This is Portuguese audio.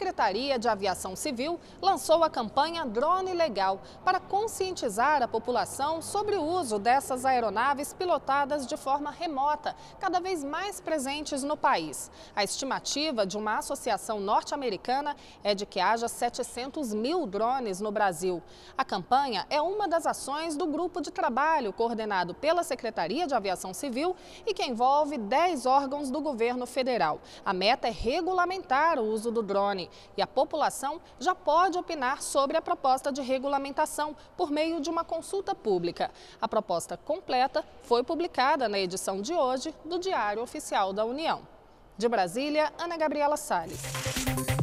Secretaria de Aviação Civil lançou a campanha Drone Legal para conscientizar a população sobre o uso dessas aeronaves pilotadas de forma remota, cada vez mais presentes no país. A estimativa de uma associação norte-americana é de que haja 700 mil drones no Brasil. A campanha é uma das ações do grupo de trabalho coordenado pela Secretaria de Aviação Civil e que envolve 10 órgãos do governo federal. A meta é regulamentar o uso do drone e a população já pode opinar sobre a proposta de regulamentação por meio de uma consulta pública. A proposta completa foi publicada na edição de hoje do Diário Oficial da União. De Brasília, Ana Gabriela Salles.